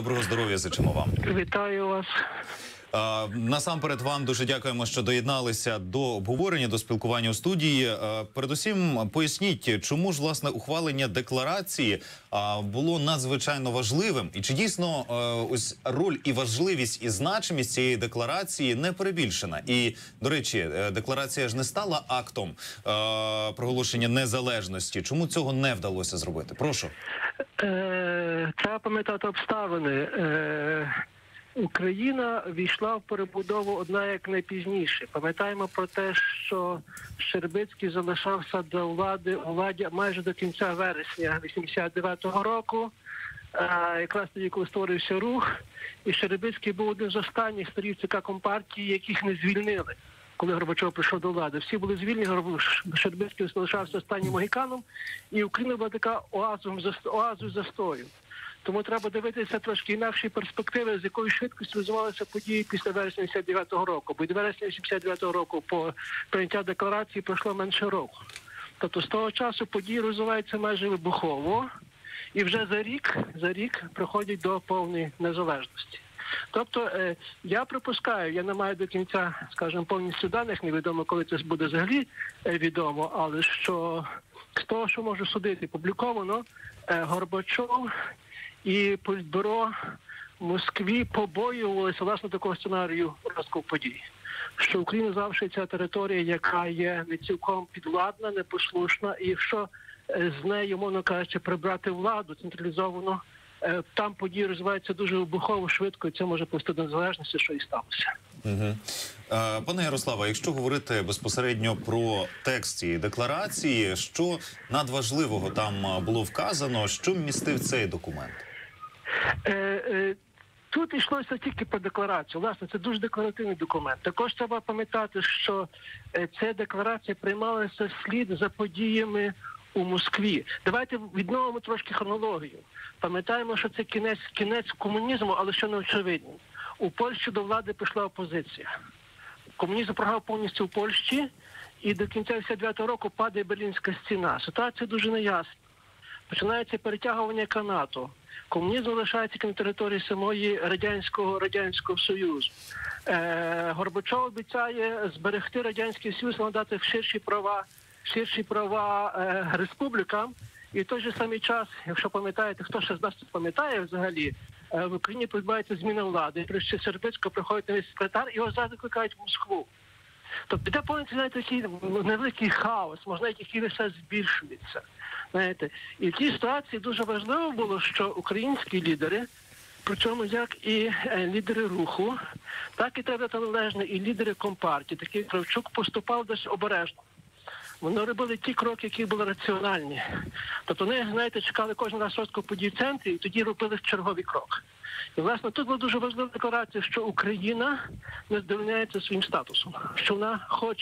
Доброго здоров'я зичимо вам. Вітаю вас. Насамперед вам дуже дякуємо, що доєдналися до обговорення, до спілкування у студії. Передусім, поясніть, чому ж, власне, ухвалення декларації було надзвичайно важливим? І чи дійсно ось роль і важливість і значимість цієї декларації не перебільшена? І, до речі, декларація ж не стала актом проголошення незалежності. Чому цього не вдалося зробити? Прошу. Треба пам'ятати обставини. Україна війшла в перебудову одна як найпізніше. Пам'ятаємо про те, що Щербицький залишався до влади у владі майже до кінця вересня 89-го року. Якраз тоді, коли створився рух, і Щербицький був один з останніх старів ЦК Компартії, яких не звільнили, коли Горбачов прийшов до влади. Всі були звільнені, Щербицький залишався останнім могіканом, і Україна була така оазою застою. Тому треба дивитися трошки інакші перспективи, з якою швидкістю розвивалися події після вересня 89-го року. Бо від вересня 89-го року по прийняття декларації пройшло менше року. Тобто з того часу події розвиваються майже вибухово, і вже за рік приходять до повної незалежності. Тобто, я припускаю, я не маю до кінця, скажімо, повністю даних, невідомо, коли це буде взагалі відомо, але що з того, що можу судити, публіковано, Горбачов і Політбюро в Москві побоювалися, власне, такого сценарію розвитку подій. Що Україна завжди ця територія, яка є не цілком підвладна, непослушна, і якщо з нею, мовно кажучи, прибрати владу централізовано, там події розвиваються дуже вибухово, швидко, і це може привести до незалежності, що і сталося. Угу. Пане Ярославе, якщо говорити безпосередньо про текст цієї декларації, що надважливого там було вказано, що містив цей документ? Тут йшлося тільки про декларацію. Власне, це дуже декларативний документ. Також треба пам'ятати, що ця декларація приймалася вслід за подіями у Москві. Давайте відновимо трошки хронологію. Пам'ятаємо, що це кінець комунізму, але що не очевидно. У Польщі до влади прийшла опозиція. Комунізм програв повністю в Польщі, і до кінця 1989 року падає Берлінська стіна. Ситуація дуже неясна. Починається перетягування канату. Комунізм залишається на території самої Радянського Союзу. Горбачов обіцяє зберегти Радянський Союз, надати ширші права республікам. І в той же самий час, якщо пам'ятаєте, хто ще з нас пам'ятає взагалі, в Україні відбувається зміна влади. При Щербицького приходить новий секретар, і його зараз викликають в Москву. Тобто йде повністю такий невеликий хаос, можна який все збільшується. Знаєте, і в цій ситуації дуже важливо було, що українські лідери, причому як і лідери руху, так і треба належне, і лідери Компартії, такий Кравчук, поступав десь обережно. Вони робили ті кроки, які були раціональні. Тобто вони, знаєте, чекали кожен раз розвитку подій в центрі і тоді робили черговий крок. І, власне, тут була дуже важлива декларація, що Україна не здовольняється своїм статусом, що вона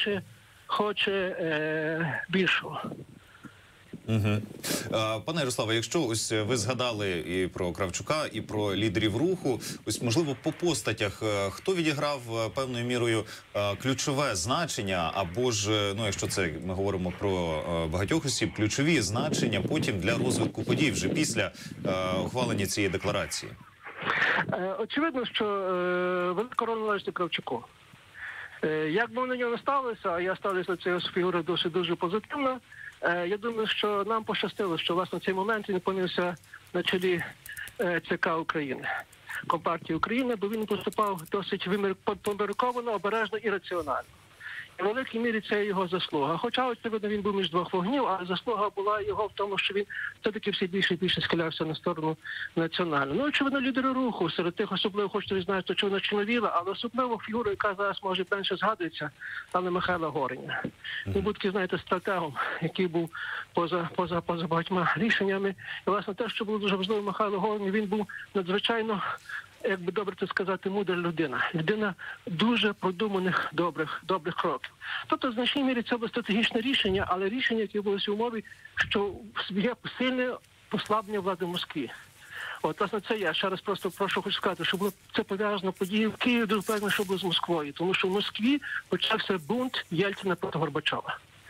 хоче більшого. Угу. Пане Ярославе, якщо ось ви згадали і про Кравчука, і про лідерів руху, ось, можливо, по постатях, хто відіграв певною мірою ключове значення, або ж, ну, якщо це ми говоримо про багатьох осіб, ключові значення потім для розвитку подій вже після ухвалення цієї декларації? Очевидно, що велика роль належить Кравчуку. Як би на нього не ставилося, а я ставлюся до цієї фігури досить дуже позитивно, я думаю, що нам пощастило, що, власне, в цей момент він опинився на чолі ЦК України, Компартії України, бо він поступав досить помірковано, обережно і раціонально. І в великій мірі це його заслуга. Хоча, очевидно, він був між двох вогнів, але заслуга була його в тому, що він все-таки все більше і більше схилявся на сторону національну. Ну, очевидно, лідери руху, серед тих особливо, хочете відзначити, що вона Чорновіла, але особливо фігура, яка зараз, може, менше згадується, але Михайла Горіня. Він був такий, знаєте, стратегом, який був поза багатьма рішеннями. І, власне, те, що було дуже важливо Михайло Горінь, він був надзвичайно, як би добре це сказати, мудра людина. Людина дуже продуманих, добрих кроків. Тобто, в значній мірі це було стратегічне рішення, але рішення, яке було в умові, що є сильне послаблення влади в Москві. От, власне, це я ще раз просто хочу сказати, що було це пов'язано події в Києві, дуже певно, що було з Москвою. Тому що в Москві почався бунт Єльцина проти Горбачова.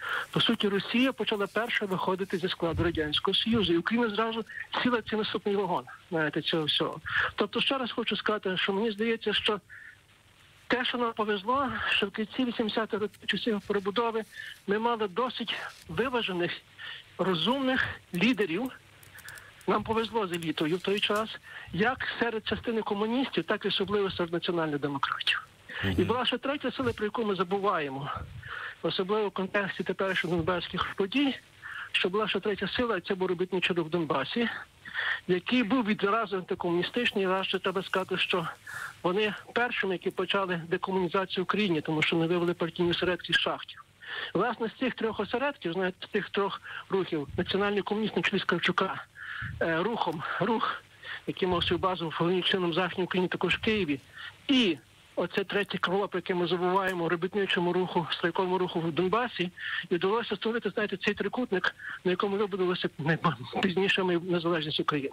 По суті, Росія почала перша виходити зі складу Радянського Союзу, і Україна зразу сіла в цей наступний вагон, знаєте, цього всього. Тобто, ще раз хочу сказати, що мені здається, що те, що нам повезло, що в кінці 80-х років часів перебудови ми мали досить виважених, розумних лідерів. Нам повезло з елітою в той час, як серед частини комуністів, так і особливо серед національних демократів. І була ще третя сила, про яку ми забуваємо, особливо в контексті теперішніх донбаських подій, що була ще третя сила, і це був робітничий рух в Донбасі, який був відразу антикомуністичний, і раз ще треба сказати, що вони першими, які почали декомунізацію в Україні, тому що не вивели партійні осередки з шахтів. Власне, з цих трьох осередків, знаєте, з тих трьох рухів, національний комуніст на чолі з Кравчука, рух, який мав свою базу головним чином в Західній Україні, також в Києві, і оце третє крило, про яке ми забуваємо, робітничому руху, страйковому руху в Донбасі, і вдалося створити, знаєте, цей трикутник, на якому вибудувалася пізніше незалежність України.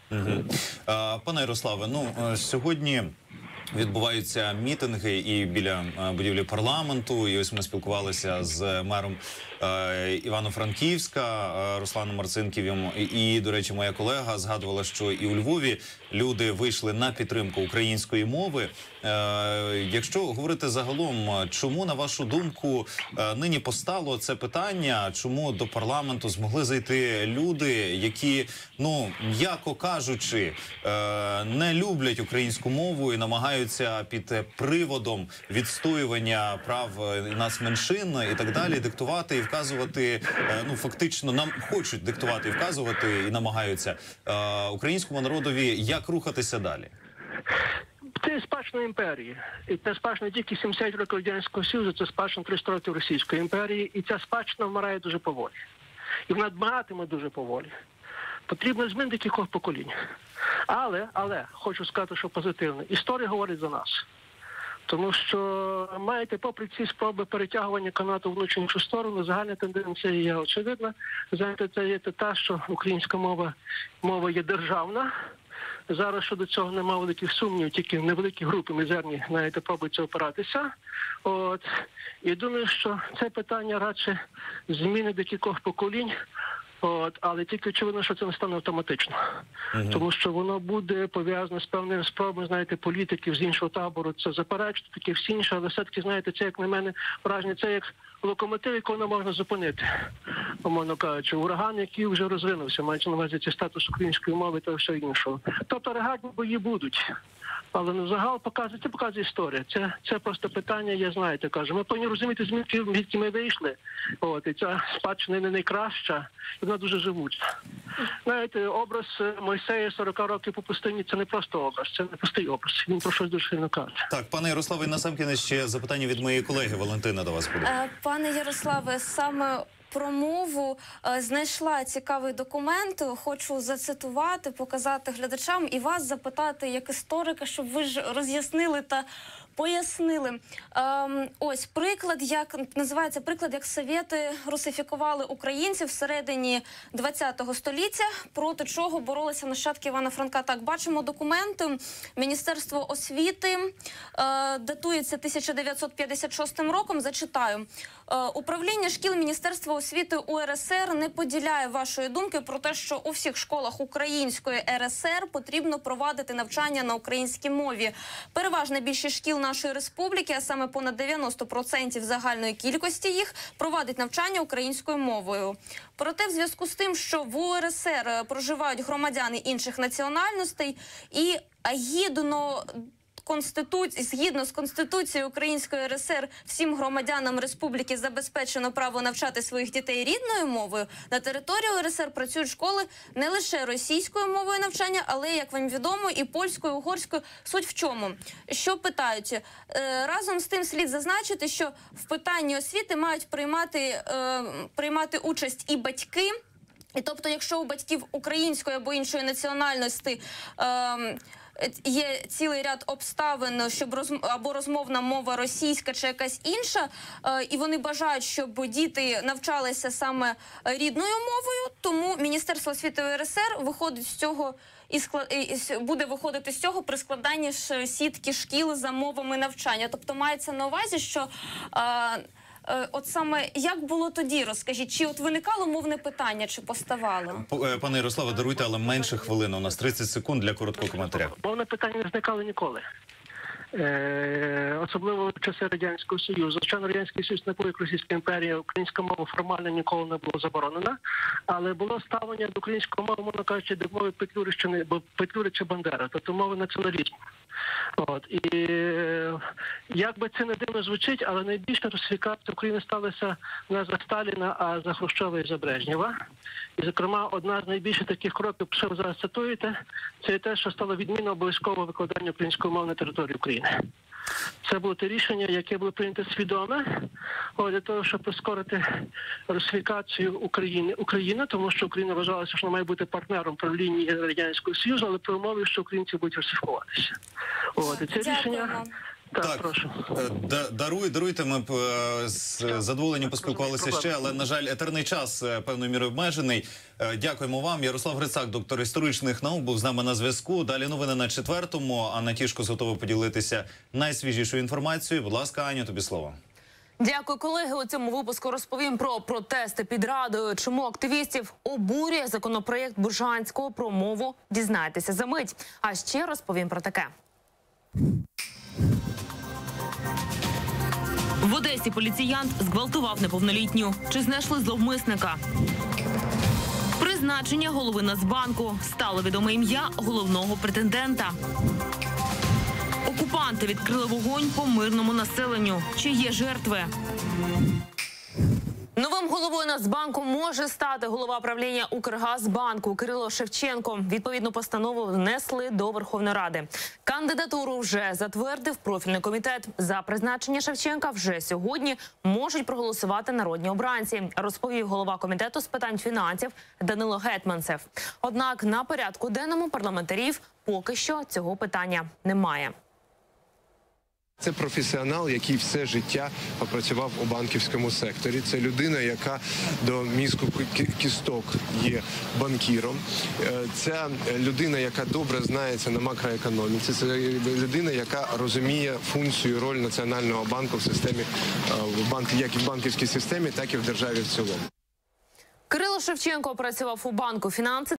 Пане Ярославе, сьогодні відбуваються мітинги і біля будівлі парламенту, і ось ми спілкувалися з мером Івано-Франківська Русланом Марцинківим, і, до речі, моя колега згадувала, що і у Львові люди вийшли на підтримку української мови. Якщо говорити загалом, чому, на вашу думку, нині постало це питання, чому до парламенту змогли зайти люди, які, м'яко кажучи, не люблять українську мову і намагаються під приводом відстоювання прав нацменшин і так далі диктувати і вказувати, фактично нам хочуть диктувати і вказувати і намагаються українському народові, як рухатися далі? Це спадщина імперії. І це спадщина не тільки 70 років Радянського Союзу, це спадщина 300 років Російської імперії. І ця спадщина вмирає дуже поволі. І вона дбатиме дуже поволі. Потрібно змінити кількох поколінь. Але, хочу сказати, що позитивно. Історія говорить за нас. Тому що, попри ці спроби перетягування канату в іншу сторону, загальна тенденція є очевидна. Знаєте, це є те, що українська мова є державна. Зараз щодо цього немає великих сумнівів, тільки невеликі групи мізерні, пробують опиратися. І думаю, що це питання радше зміни декількох поколінь, але тільки очевидно, що це не стане автоматично. Тому що воно буде пов'язане з певними спробами, політиків з іншого табору, це заперечити, таке всі інше, але все-таки, це, як на мене, враження, це як локомотив, якого не можна зупинити, умовно кажучи, ураган, який вже розвинувся, маючи на увазі цей статус української мови та все іншого. Тобто регатні бої будуть. Але загал показує історія. Це просто питання, ми повинні розуміти, звідки ми вийшли. І ця спадщина не найкраща, і вона дуже живуча. Образ Мойсея 40 років по пустині – це не просто образ, це не пустий образ. Він про щось дуже сильно каже. Так, пане Ярославе, насамкінець ще запитання від моєї колеги Валентина до вас буде. Пане Ярославе, саме про мову знайшла цікавий документ. Хочу зацитувати, показати глядачам і вас запитати як історика, щоб ви ж роз'яснили та пояснили. Ось приклад, називається приклад, як совєти русифікували українців всередині ХХ століття, проти чого боролися нащадки Івана Франка. Так, бачимо документи. Міністерство освіти датується 1956 роком. Зачитаю. Управління шкіл Міністерства освіти УРСР не поділяє вашої думки про те, що у всіх школах Української РСР потрібно провадити навчання на українській мові. Переважна більшість шкіл нашої республіки, а саме понад 90% загальної кількості їх, провадить навчання українською мовою. Проте в зв'язку з тим, що в УРСР проживають громадяни інших національностей і згідно з Конституцією Української РСР всім громадянам республіки забезпечено право навчати своїх дітей рідною мовою, на території РСР працюють школи не лише російською мовою навчання, але, як вам відомо, і польською, угорською. Суть в чому? Що питають? Разом з тим слід зазначити, що в питанні освіти мають приймати участь і батьки. І тобто, якщо у батьків української або іншої національності є цілий ряд обставин, щоб або розмовна мова російська чи якась інша, і вони бажають, щоб діти навчалися саме рідною мовою, тому Міністерство освіти РСР виходить з цього буде виходити з цього при складанні сітки шкіл за мовами навчання. Тобто мається на увазі, що от саме як було тоді, розкажіть, чи от виникало мовне питання, чи поставало? Пане Ярославе, даруйте, але менше хвилини. У нас 30 секунд для короткого коментаря. Мовне питання не зникало ніколи. Особливо в часи Радянського Союзу. Звичайно, Радянський Союз не був як Російська імперія, українська мова формально ніколи не була заборонена, але було ставлення до української мови, можна кажучи, до мови Петлюри чи Бандери, тобто мови націоналізму. І як би це не дивно звучить, але найбільша русифікація України сталася не за Сталіна, а за Хрущова і за Брежнєва. І, зокрема, одна з найбільших таких кроків, що ви зараз цитуєте, це те, що стало відмінно обов'язково викладання української мови на території України. Це було те рішення, яке було прийнято свідоме, для того, щоб прискорити русифікацію України, тому що Україна вважалася, що вона має бути партнером правління Радянського Союзу, але при умові, що українці будуть русифікуватися. І це рішення... Так, прошу. Даруйте, ми б з задоволенням поспілкувалися ще, але, на жаль, етерний час певною мірою обмежений. Дякуємо вам. Ярослав Грицак, доктор історичних наук, був з нами на зв'язку. Далі новини на 4-му. Анна Тішкос готова поділитися найсвіжішою інформацією. Будь ласка, Аню, тобі слово. Дякую, колеги. У цьому випуску розповім про протести під Радою. Чому активістів обурює законопроєкт Бужанського про мову? Дізнайтеся за мить. А ще розповім про таке. В Одесі поліціянт зґвалтував неповнолітню. Чи знайшли зловмисника? Призначення голови Нацбанку. Стало відоме ім'я головного претендента. Окупанти відкрили вогонь по мирному населенню. Чи є жертви? Новим головою Нацбанку може стати голова правління Укргазбанку Кирило Шевченко. Відповідну постанову внесли до Верховної Ради. Кандидатуру вже затвердив профільний комітет. За призначення Шевченка вже сьогодні можуть проголосувати народні обранці, розповів голова комітету з питань фінансів Данило Гетманцев. Однак на порядку денному парламентарів поки що цього питання немає. Це професіонал, який все життя попрацював у банківському секторі. Це людина, яка до мізку кісток є банкіром. Це людина, яка добре знається на макроекономіці. Це людина, яка розуміє функцію і роль Національного банку в системі, як і в банківській системі, так і в державі в цілому. Кирило Шевченко працював у банку «Фінанси»